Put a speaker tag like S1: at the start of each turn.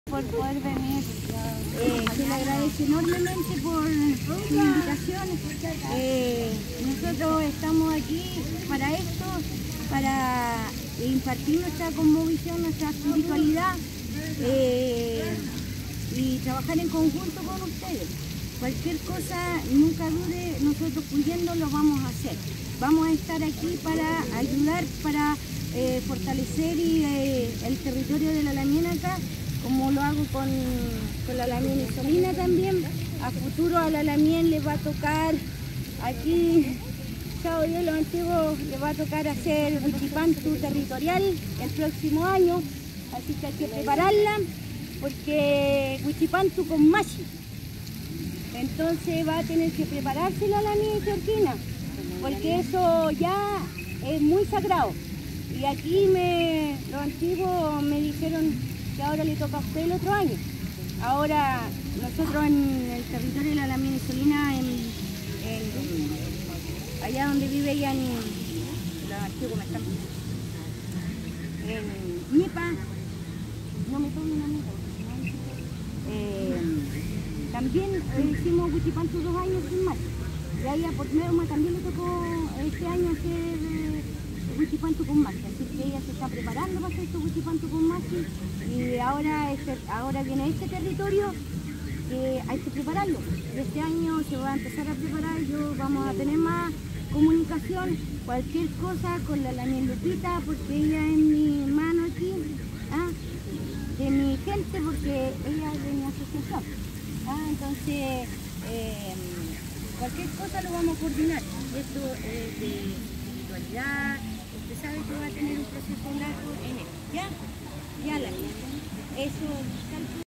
S1: por poder venir. Se le agradece enormemente por su invitación. Nosotros estamos aquí para esto, para impartir nuestra cosmovisión, nuestra espiritualidad y trabajar en conjunto con ustedes. Cualquier cosa, nunca dude, nosotros pudiendo lo vamos a hacer. Vamos a estar aquí para ayudar, para fortalecer el territorio de la Lamien acá, como lo hago con la Lamien Isolina también. A futuro a la Lamien le va a tocar aquí, Chao Dios los antiguos, le va a tocar hacer Huichipantu territorial el próximo año, así que hay que prepararla porque Huichipantu con Machi. Entonces va a tener que prepararse la Lamien Chorquina, porque eso ya es muy sagrado. Y aquí los antiguos me dijeron que ahora le toca a usted el otro año. Ahora nosotros en el territorio de la Lamien Isolina, allá donde vive ella en Ñipa, no me tomen una nota. También hicimos Huichipantu 2 años sin más. Y a ella por Neuma también le tocó este año hacer Huichipantu con Machi. Así que ella se está preparando para hacer su Huichipantu con Machi. Y ahora viene este territorio que hay que prepararlo. Este año se va a empezar a preparar, vamos a tener más comunicación, cualquier cosa con la Lamien Lupita, porque ella es mi mano aquí, de mi gente, porque ella es de mi asociación. Entonces, cualquier cosa lo vamos a coordinar. Esto es de espiritualidad, usted sabe que va a tener un proceso largo en él. ¿Ya? Ya la eso.